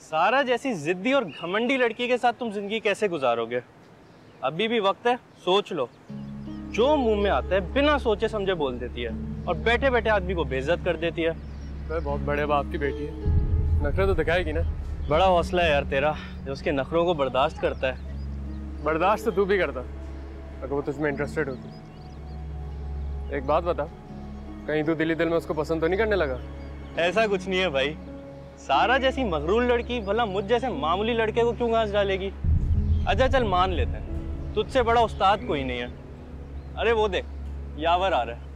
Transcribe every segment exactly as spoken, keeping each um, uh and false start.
सारा जैसी जिद्दी और घमंडी लड़की के साथ तुम जिंदगी कैसे गुजारोगे? अभी भी वक्त है, सोच लो। जो मुंह में आता है बिना सोचे समझे बोल देती है और बैठे बैठे आदमी को बेइज्जत कर देती है। मैं बहुत बड़े बाप की बेटी है, नखरे तो दिखाएगी ना। बड़ा हौसला है यार तेरा, जो उसके नखरों को बर्दाश्त करता है। बर्दाश्त तो तू भी करता अगर वो तुझमें इंटरेस्टेड होती। एक बात बता, कहीं तू दिली दिल में उसको पसंद तो नहीं करने लगा? ऐसा कुछ नहीं है भाई। सारा जैसी मगरूर लड़की भला मुझ जैसे मामूली लड़के को क्यों घास डालेगी? अच्छा चल मान लेते हैं, तुझसे बड़ा उस्ताद कोई नहीं है। अरे वो देख, यावर आ रहा है।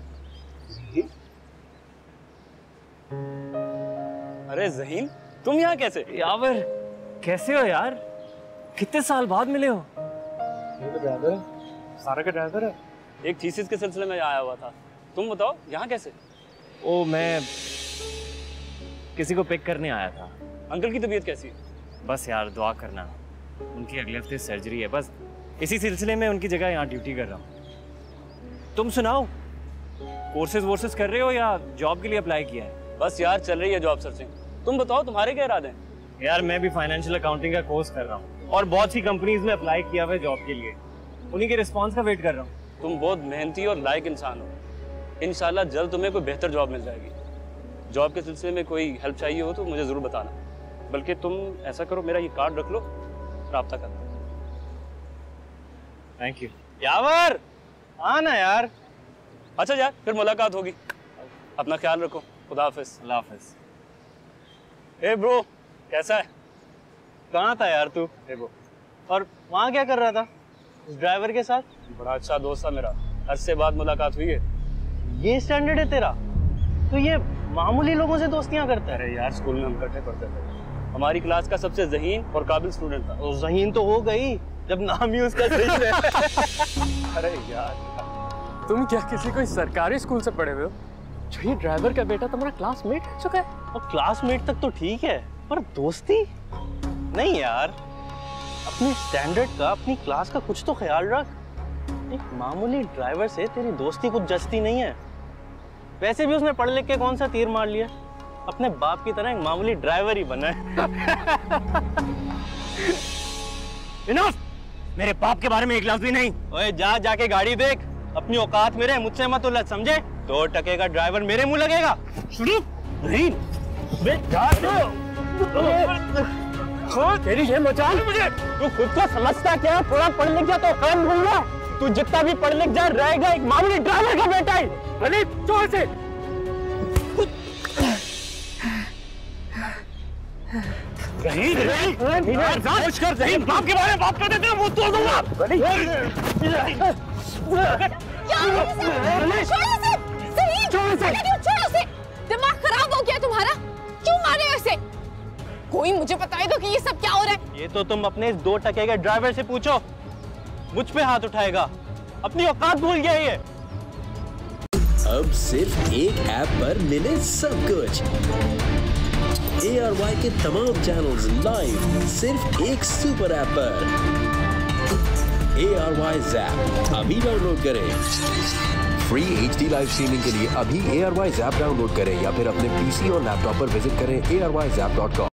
अरे ज़हीन, तुम यहाँ कैसे? यावर, कैसे हो यार? कितने साल बाद मिले हो? ये तो ड्राइवर है, सारा का ड्राइवर है। एक थीसिस के सिलसिले में आया हुआ था। तुम बताओ यहाँ कैसे? ओ, मैं किसी को पिक करने आया था। अंकल की तबीयत कैसी है? बस यार दुआ करना, उनकी अगले हफ्ते सर्जरी है, बस इसी सिलसिले में उनकी जगह यहाँ ड्यूटी कर रहा हूँ। तुम सुनाओ, कोर्सेज वोर्सेज कर रहे हो या जॉब के लिए अप्लाई किया है? बस यार चल रही है जॉब सर्चिंग। तुम बताओ तुम्हारे क्या इरादे हैं? यार मैं भी फाइनेंशियल अकाउंटिंग का कोर्स कर रहा हूँ और बहुत सी कंपनीज में अप्लाई किया हुआ है जॉब के लिए, उन्हीं के रिस्पॉन्स का वेट कर रहा हूँ। तुम बहुत मेहनती और लायक इंसान हो, इंशाल्लाह जल्द तुम्हें कोई बेहतर जॉब मिल जाएगी। जॉब के सिलसिले में कोई हेल्प चाहिए हो तो मुझे ज़रूर बताना। बल्कि तुम ऐसा करो, मेरा ये कार्ड रख लो, राब्ता करना। Thank you. यावर आना यार। अच्छा यार, फिर मुलाकात होगी। अपना ख्याल रखो, खुदा हाफिज़। अल्लाह हाफिज़। ए ब्रो, कैसा है? कहाँ था यार तू? ए ब्रो, और वहाँ क्या कर रहा था उस ड्राइवर के साथ? बड़ा अच्छा दोस्त था मेरा, अरसे बाद मुलाकात हुई है। ये स्टैंडर्ड है तेरा? तो ये मामूली लोगों से दोस्तियां करता है? अरे यार, स्कूल में हम इकट्ठे पढ़ते थे। हमारी क्लास का सबसे ज़हीन और काबिल स्टूडेंट था। तो ज़हीन तो हो गई जब नाम ही उसका सही है। अरे यार, तुम क्या किसी कोई सरकारी स्कूल से पढ़े हुए हो जो ये ड्राइवर का बेटा तुम्हारा क्लासमेट हो चुका है? और क्लासमेट तक तो ठीक है, पर दोस्ती नहीं यार। अपने स्टैंडर्ड का, अपनी क्लास का कुछ तो ख्याल रख। एक मामूली ड्राइवर से तेरी दोस्ती कुछ जचती नहीं है। वैसे भी उसने पढ़ लिख के कौन सा तीर मार लिया, अपने बाप की तरह एक मामूली ड्राइवर ही बना है। इनफ! मेरे बाप के बारे में एक लफ्ज़ भी नहीं। ओए जा जाके गाड़ी देख, अपनी औकात मेरे, मुझसे मत उलझ, समझे? दो टके का ड्राइवर मेरे मुंह लगेगा? नहीं, तेरी ये मचाल मुझे। तू खुद को समझता क्या? थोड़ा पढ़ लिख जा तो काम भूलना। तू जितना भी पढ़ लिख जा रहेगा एक मामूली ड्राइवर का बेटा ही। अरे जोर से। ज़हीन, ज़हीन, कुछ कर ज़हीन, बाप के बारे में बात कर देते हैं, वो तोड़ दूंगा। क्या छोड़ो उसे, छोड़ो उसे। दिमाग खराब हो गया तुम्हारा? क्यों मारे उसे? कोई मुझे बताए दो कि ये सब क्या हो रहा है। ये तो तुम अपने इस दो टके के ड्राइवर से पूछो, मुझ पे हाथ उठाएगा। अपनी औकात भूल गया ये। अब सिर्फ एक ऐप पर मिले सब कुछ। ए आर वाई के तमाम चैनल्स लाइव सिर्फ एक सुपर ऐप पर। ए आर वाई ज़ैप अभी डाउनलोड करें। Free H D live streaming के लिए अभी A R Y Zap download करें या फिर अपने पीसी और लैपटॉप पर विजिट करें A R Y Zap dot com.